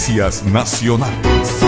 Noticias Nacionales.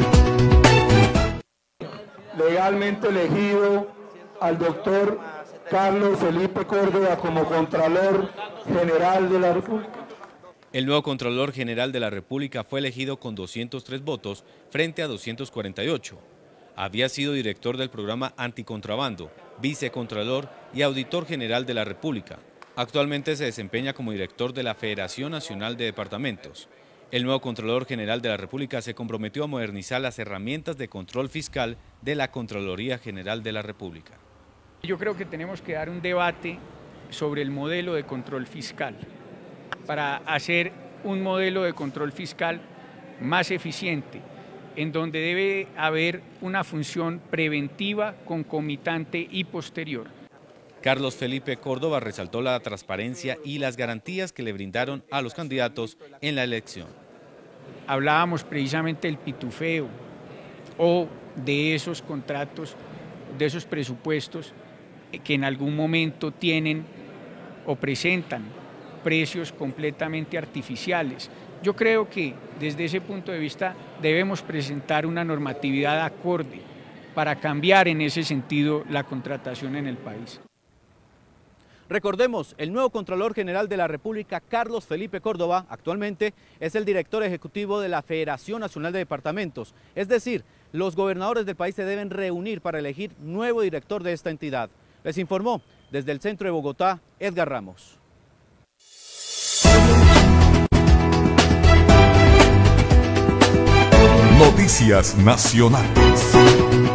Legalmente elegido al doctor Carlos Felipe Córdoba como Contralor General de la República. El nuevo Contralor General de la República fue elegido con 203 votos frente a 248. Había sido director del programa Anticontrabando, vicecontralor y auditor general de la República. Actualmente se desempeña como director de la Federación Nacional de Departamentos. El nuevo Contralor General de la República se comprometió a modernizar las herramientas de control fiscal de la Contraloría General de la República. Yo creo que tenemos que dar un debate sobre el modelo de control fiscal para hacer un modelo de control fiscal más eficiente, en donde debe haber una función preventiva, concomitante y posterior. Carlos Felipe Córdoba resaltó la transparencia y las garantías que le brindaron a los candidatos en la elección. Hablábamos precisamente del pitufeo o de esos contratos, de esos presupuestos que en algún momento tienen o presentan precios completamente artificiales. Yo creo que desde ese punto de vista debemos presentar una normatividad acorde para cambiar en ese sentido la contratación en el país. Recordemos, el nuevo Contralor General de la República, Carlos Felipe Córdoba, actualmente es el director ejecutivo de la Federación Nacional de Departamentos. Es decir, los gobernadores del país se deben reunir para elegir nuevo director de esta entidad. Les informó desde el centro de Bogotá, Edgar Ramos. Noticias Nacionales.